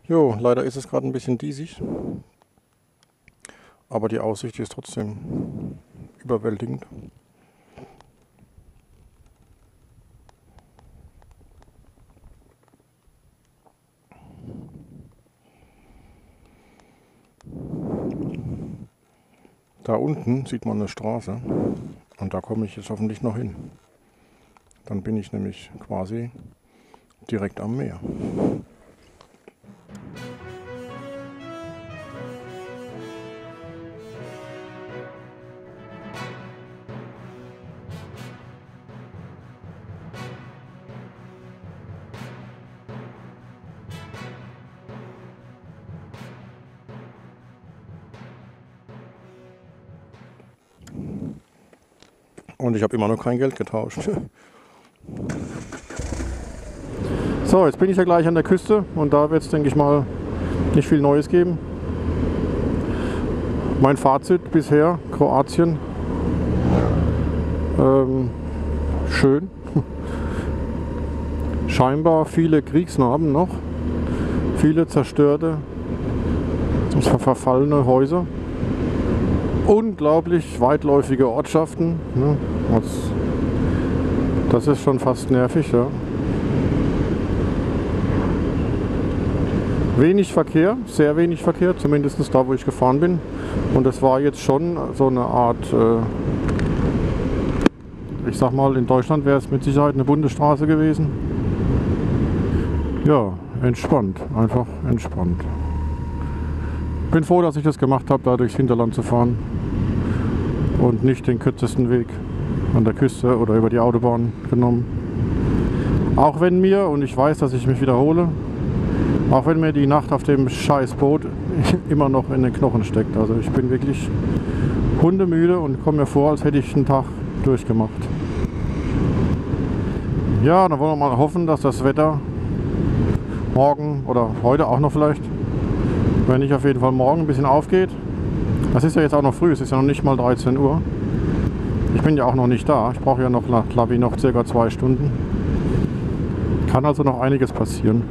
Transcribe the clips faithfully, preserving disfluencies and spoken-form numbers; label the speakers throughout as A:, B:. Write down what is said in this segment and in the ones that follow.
A: Jo, leider ist es gerade ein bisschen diesig, aber die Aussicht ist trotzdem überwältigend. Da unten sieht man eine Straße und da komme ich jetzt hoffentlich noch hin. Dann bin ich nämlich quasi direkt am Meer. Und ich habe immer noch kein Geld getauscht. So, jetzt bin ich ja gleich an der Küste und da wird es, denke ich mal, nicht viel Neues geben. Mein Fazit bisher, Kroatien, ähm, schön. Scheinbar viele Kriegsnarben noch, viele zerstörte, verfallene Häuser. Unglaublich weitläufige Ortschaften. Ne? Das ist schon fast nervig. Ja. Wenig Verkehr, sehr wenig Verkehr, zumindest da, wo ich gefahren bin. Und das war jetzt schon so eine Art, äh, ich sag mal, in Deutschland wäre es mit Sicherheit eine Bundesstraße gewesen. Ja, entspannt, einfach entspannt. Bin froh, dass ich das gemacht habe, da durchs Hinterland zu fahren und nicht den kürzesten Weg an der Küste oder über die Autobahn genommen. Auch wenn mir, und ich weiß, dass ich mich wiederhole, auch wenn mir die Nacht auf dem Scheißboot immer noch in den Knochen steckt. Also ich bin wirklich hundemüde und komme mir vor, als hätte ich einen Tag durchgemacht. Ja, dann wollen wir mal hoffen, dass das Wetter morgen oder heute auch noch vielleicht, wenn nicht auf jeden Fall morgen, ein bisschen aufgeht. Das ist ja jetzt auch noch früh, es ist ja noch nicht mal dreizehn Uhr. Ich bin ja auch noch nicht da, ich brauche ja noch nach Klavi noch circa zwei Stunden. Kann also noch einiges passieren.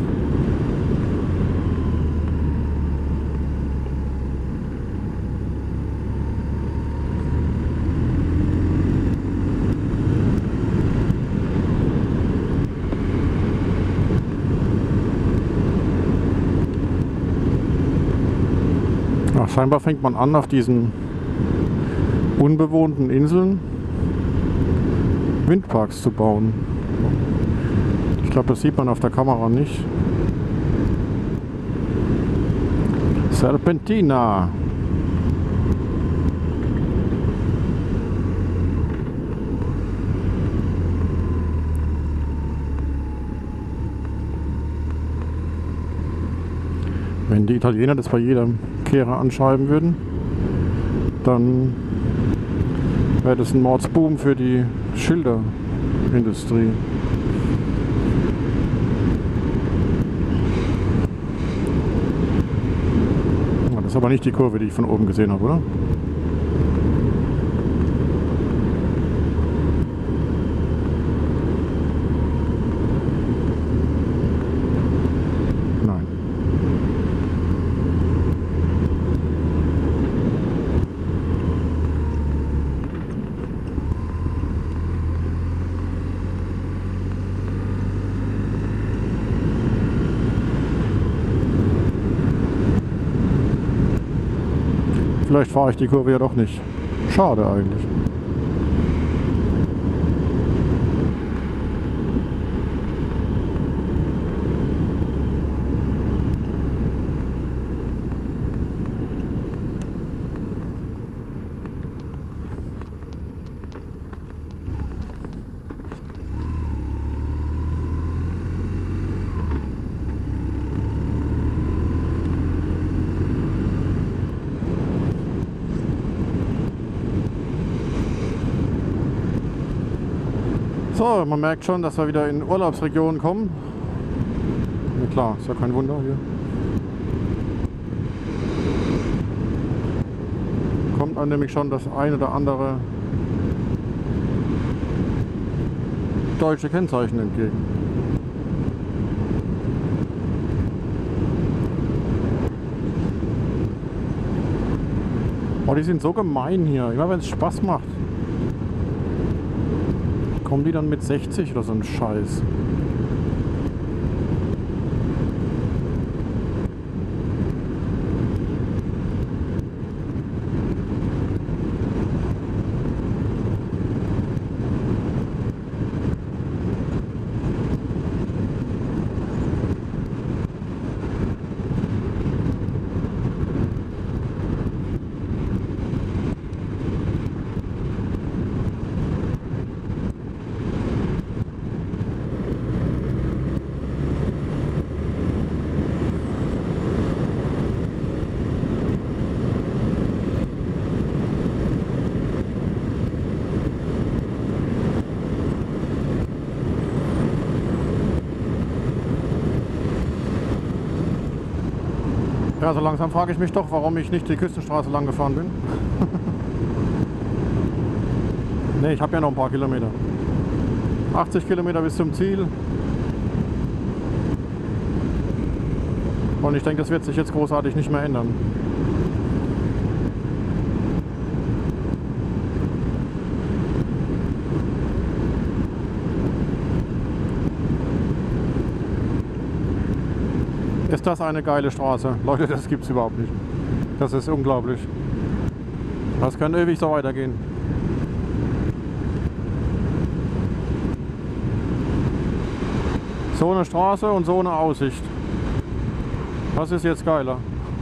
A: Ach, scheinbar fängt man an, auf diesen unbewohnten Inseln Windparks zu bauen. Ich glaube, das sieht man auf der Kamera nicht. Serpentina. Wenn die Italiener das bei jedem Kehrer anschreiben würden, dann wäre das ein Mordsboom für die Schilderindustrie. Das ist aber nicht die Kurve, die ich von oben gesehen habe, oder? Nein. Vielleicht fahre ich die Kurve ja doch nicht. Schade eigentlich. So, man merkt schon, dass wir wieder in Urlaubsregionen kommen. Ja klar, ist ja kein Wunder hier. Kommt einem nämlich schon das ein oder andere deutsche Kennzeichen entgegen. Oh, die sind so gemein hier. Immer wenn es Spaß macht, kommen die dann mit sechzig oder so ein Scheiß. Ja, so langsam frage ich mich doch, warum ich nicht die Küstenstraße lang gefahren bin. Ne, ich habe ja noch ein paar Kilometer. achtzig Kilometer bis zum Ziel. Und ich denke, das wird sich jetzt großartig nicht mehr ändern. Ist das eine geile Straße? Leute, das gibt's überhaupt nicht. Das ist unglaublich. Das kann ewig so weitergehen. So eine Straße und so eine Aussicht. Das ist jetzt geiler.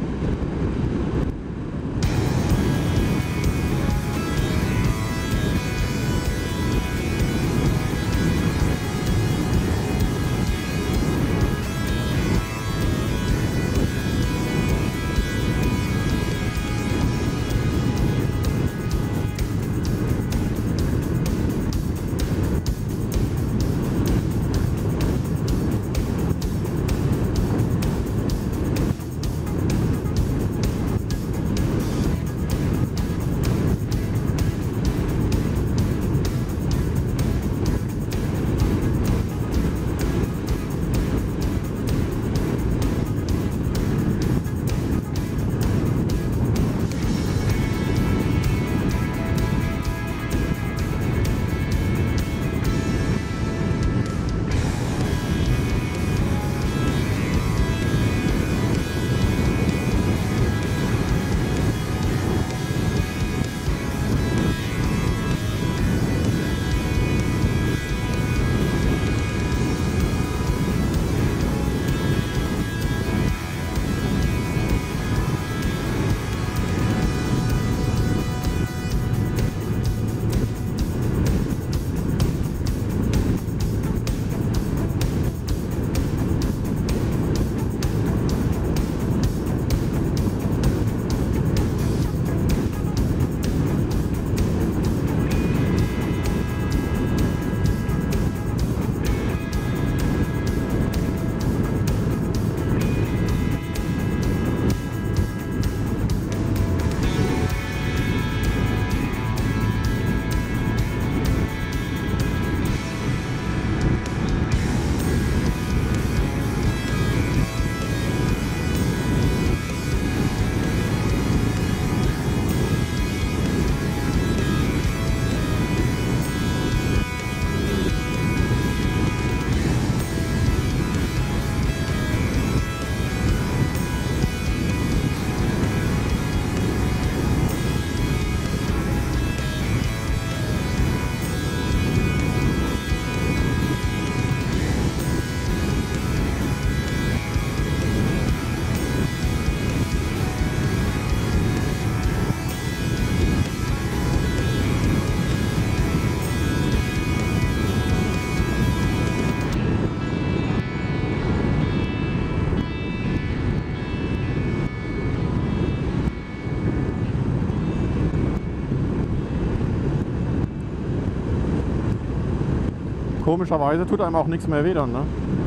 A: Komischerweise tut einem auch nichts mehr weh dann, ne?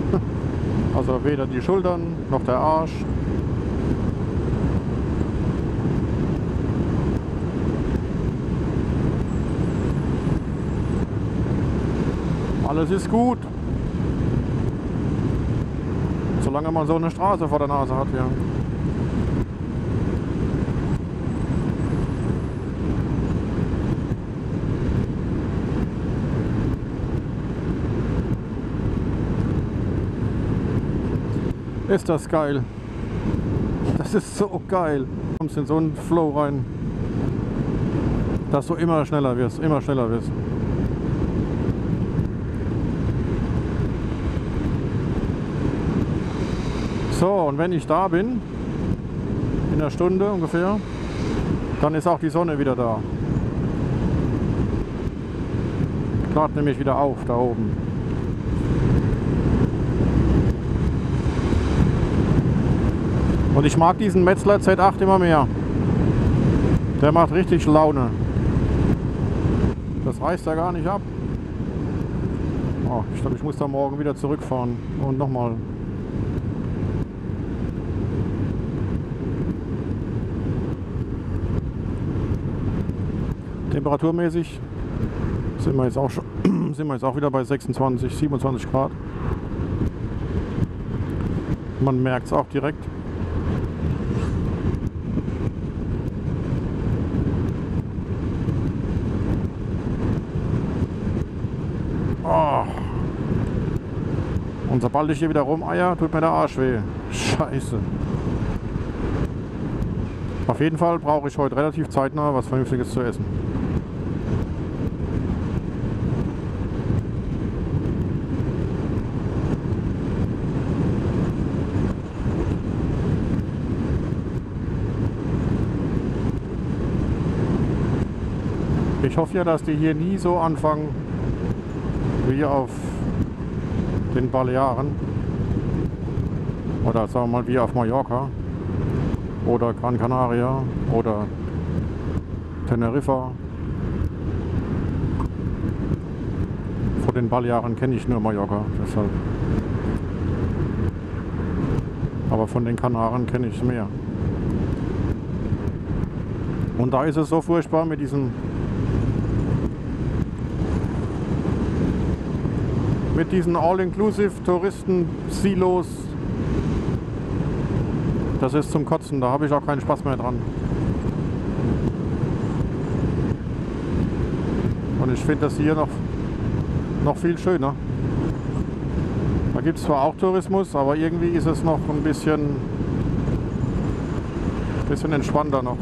A: Also weder die Schultern noch der Arsch. Alles ist gut. Solange man so eine Straße vor der Nase hat, ja. Ist das geil. Das ist so geil. Du kommst in so einen Flow rein, dass du immer schneller wirst, immer schneller wirst. So, und wenn ich da bin, in einer Stunde ungefähr, dann ist auch die Sonne wieder da. Klart nämlich wieder auf da oben. Und ich mag diesen Metzler Z acht immer mehr. Der macht richtig Laune. Das reißt er gar nicht ab. Oh, ich glaube, ich muss da morgen wieder zurückfahren. Und nochmal. Temperaturmäßig sind wir jetzt auch schon, sind wir jetzt auch wieder bei sechsundzwanzig, siebenundzwanzig Grad. Man merkt es auch direkt. Oh. Und sobald ich hier wieder rumeier, tut mir der Arsch weh. Scheiße. Auf jeden Fall brauche ich heute relativ zeitnah was Vernünftiges zu essen. Ich hoffe ja, dass die hier nie so anfangen wie auf den Balearen oder sagen wir mal wie auf Mallorca oder Gran Canaria oder Teneriffa. Von den Balearen kenne ich nur Mallorca, deshalb. Aber von den Kanaren kenne ich mehr. Und da ist es so furchtbar mit diesem mit diesen All-Inclusive-Touristen-Silos. Das ist zum Kotzen, da habe ich auch keinen Spaß mehr dran. Und ich finde das hier noch, noch viel schöner. Da gibt es zwar auch Tourismus, aber irgendwie ist es noch ein bisschen, bisschen entspannter noch.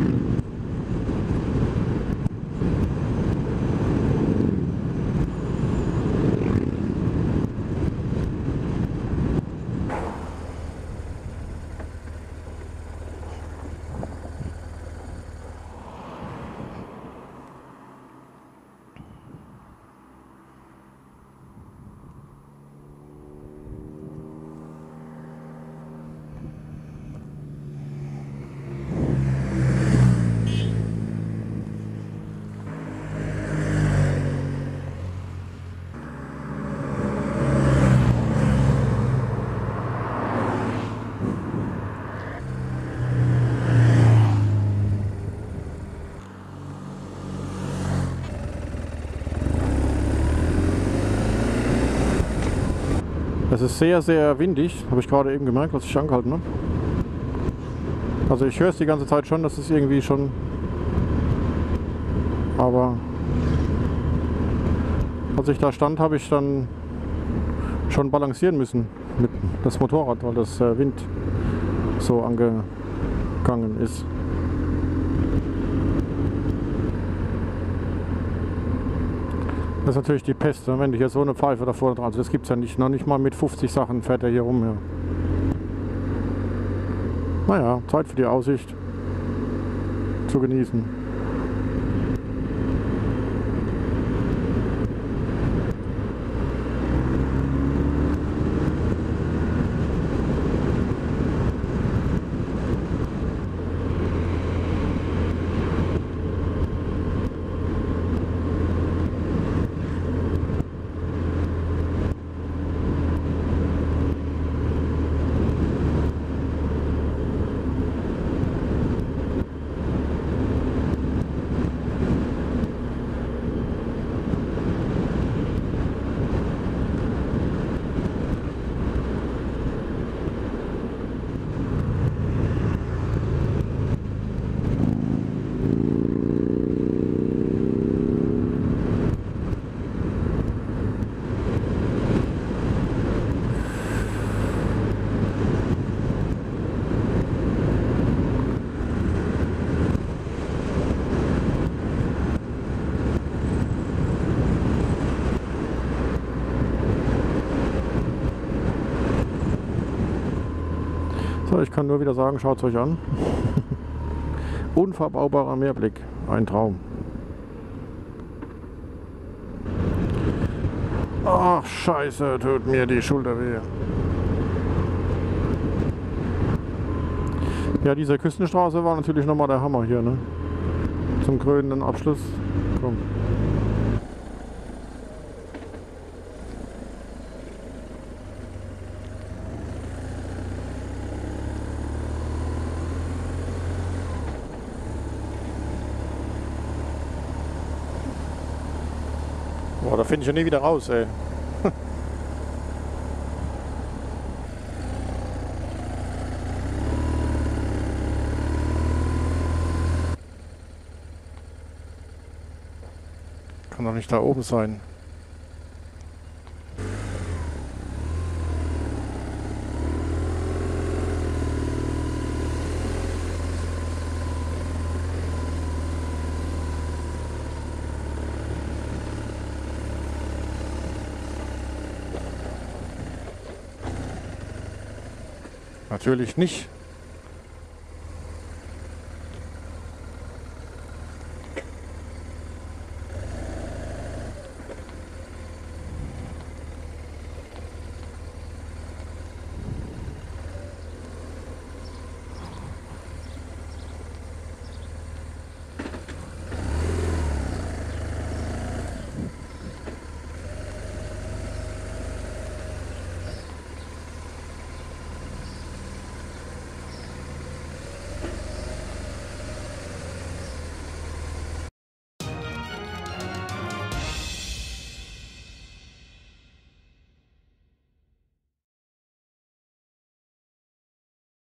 A: Es ist sehr, sehr windig, habe ich gerade eben gemerkt, als ich angehalten habe. Also ich höre es die ganze Zeit schon, das ist irgendwie schon... Aber als ich da stand, habe ich dann schon balancieren müssen mit das Motorrad, weil das Wind so angegangen ist. Das ist natürlich die Pest, wenn du hier so eine Pfeife davor dran. Also das gibt es ja nicht, noch nicht mal mit fünfzig Sachen fährt er hier rum. Ja. Naja, Zeit für die Aussicht zu genießen. So, ich kann nur wieder sagen, schaut es euch an. Unverbaubarer Meerblick, ein Traum. Ach, scheiße, tut mir die Schulter weh. Ja, diese Küstenstraße war natürlich nochmal der Hammer hier, ne? Zum krönenden Abschluss. Komm. Boah, da finde ich ja nie wieder raus, ey. Kann doch nicht da oben sein. Natürlich nicht.